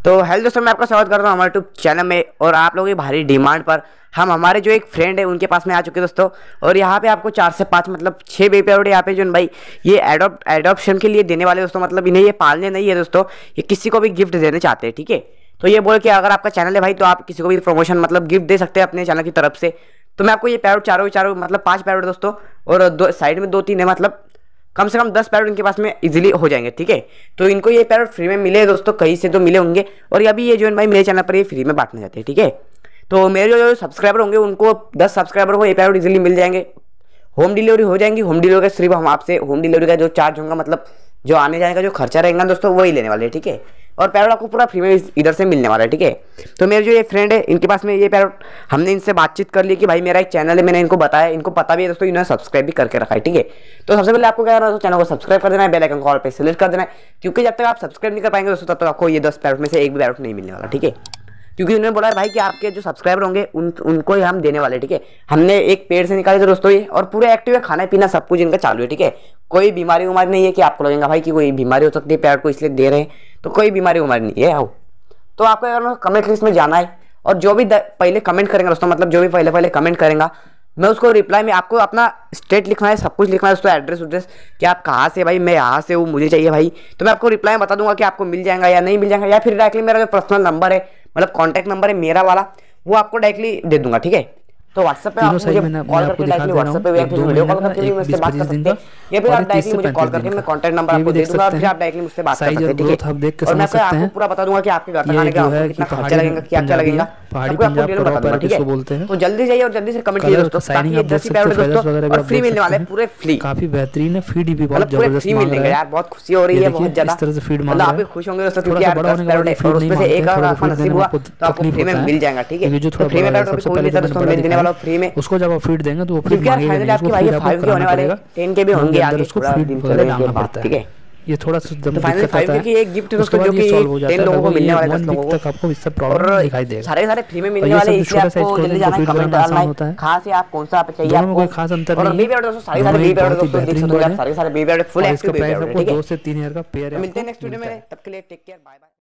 तो हेलो दोस्तों, मैं आपका स्वागत करता हूँ हमारे यूट्यूब चैनल में। और आप लोगों की भारी डिमांड पर हम हमारे जो एक फ्रेंड है उनके पास में आ चुके हैं दोस्तों। और यहाँ पे आपको 4 से 5 मतलब 6 बेबी पैरोट यहाँ पे जो भाई ये एडॉप्शन के लिए देने वाले दोस्तों। मतलब इन्हें ये पालने नहीं है दोस्तों, ये किसी को भी गिफ्ट देने चाहते हैं, ठीक है। तो ये बोल के अगर आपका चैनल है भाई तो आप किसी को भी प्रमोशन मतलब गिफ्ट दे सकते हैं अपने चैनल की तरफ से। तो मैं आपको ये पैरोट चारों मतलब 5 पैरोट दोस्तों, और दो साइड में 2-3 है, मतलब कम से कम 10 पैरोट इनके पास में इजीली हो जाएंगे, ठीक है। तो इनको ये पैरोट फ्री में मिले दोस्तों, कहीं से तो मिले होंगे। और अभी ये जो है भाई मेरे चैनल पर ये फ्री में बांटने जाते हैं, ठीक है। तो मेरे जो सब्सक्राइबर होंगे उनको 10 सब्सक्राइबर को ये पैरोट इजीली मिल जाएंगे। होम डिलीवरी हो जाएंगी। होम डिलीवरी का सिर्फ हम आपसे होम डिलीवरी का जो चार्ज होगा, मतलब जो आने जाने का जो खर्चा रहेगा दोस्तों, वही लेने वाले हैं, ठीक है। और पैरोट आपको पूरा फ्री में इधर से मिलने वाला है, ठीक है। तो मेरे जो ये फ्रेंड है इनके पास में ये पैरोट, हमने इनसे बातचीत कर ली कि भाई मेरा एक चैनल है, मैंने इनको बताया, इनको पता भी है दोस्तों, इन्होंने सब्सक्राइब भी करके रखा है, ठीक है। तो सबसे पहले आपको क्या करना है, चैनल को सब्सक्राइब कर देना है, बेल आइकन को ऑल पे सेलेक्ट कर देना है, क्योंकि जब तक आप सब्सक्राइब नहीं कर पाएंगे दोस्तों तब तक आपको ये 10 पैरोट में से एक भी पैरोट नहीं मिलने वाला, ठीक है। क्योंकि उन्होंने बोला है भाई कि आपके जो सब्सक्राइबर होंगे उनको ही हम देने वाले, ठीक है। हमने एक पेड़ से निकाले थे दोस्तों ये, और पूरे एक्टिव है, खाना पीना सब कुछ इनका चालू है, ठीक है। कोई बीमारी उमारी नहीं है कि आपको लगेगा भाई कि कोई बीमारी हो सकती है पैरोट को इसलिए दे रहे हैं, तो कोई बीमारी उमारी नहीं है। आओ तो आपको अगर कमेंट लिस्ट में जाना है, और जो भी पहले कमेंट करेंगे दोस्तों, मतलब जो भी पहले कमेंट करेगा, मैं उसको रिप्लाई में आपको अपना स्टेट लिखना है, सब कुछ लिखना है दोस्तों, एड्रेस कि आप कहाँ से, भाई मैं यहाँ से हूँ, मुझे चाहिए भाई। तो मैं आपको रिप्लाई में बता दूंगा कि आपको मिल जाएगा या नहीं मिल जाएगा, या फिर डायरेक्टली मेरा जो पर्सनल नंबर है, मतलब कॉन्टैक्ट नंबर है मेरा वाला, वो आपको डायरेक्टली दे दूंगा, ठीक है। तो व्हाट्सएप पे आप मुझे कॉल करके डायरेक्टली व्हाट्सएप पे या फिर वीडियो कॉल करके भी मुझसे बात कर सकते हैं, या फिर आप डायरेक्टली मुझे कॉल करके मैं कॉन्टैक्ट नंबर आपको दे दूंगा, और फिर आप डायरेक्टली मुझसे बात कर सकते हैं, ठीक है। और मैं आपको पूरा बता दूंगा कि आपके घर तक आने का कितना खर्चा लगेगा, क्या क्या लगेगा, आपको डिटेल बता दूंगा, ठीक है। तो जल्दी जाइए और जल्दी से कमेंट कीजिए दोस्तों, ताकि ये 10 पैरोट दोस्तों और फ्री मिलने वाले, पूरे फ्री, काफी बेहतरीन है। फीड भी बहुत जबरदस्त फ्री मिलेगा यार, बहुत खुशी हो रही है, बहुत ज्यादा। इस तरह से फीड मतलब आप भी खुश होंगे दोस्तों, क्योंकि यार 10 पैरोट है और उसमें से एक अगर आपको नसीब हुआ तो आपको फ्री में मिल जाएगा, ठीक है। तो फ्री में पैरोट कोई नहीं था दोस्तों, मैं देने वाला हूं फ्री में। उसको जब आप फीड देंगे तो वो फीड मांगेगा नहीं, आपकी भाई 5 के होने वाले 10 के भी होंगे आगे, उसको फीड डालना पड़ता है, ठीक है। ये थोड़ा सा तो फाइनल 5 की एक गिफ्ट दोस्तों जो कि 10 लोगों को मिलने वाला है, 10 लोगों को आपको इससे प्रॉब्लम दिखाई देगा। सारे फ्री में मिलने वाले, इसलिए आपको जल्दी जाना है, कमेंट डालना है खास है आप कौन सा आप चाहिए, आपको कोई खास अंतर नहीं है। और बेबी दोस्तों सारे बेबी दोस्तों देख सकते हो आप, सारे बेबी फुल एक्टिव बेबी, ठीक है। 2 से 3 ईयर का पेयर है। मिलते हैं नेक्स्ट वीडियो में, तब के लिए टेक केयर, बाय बाय।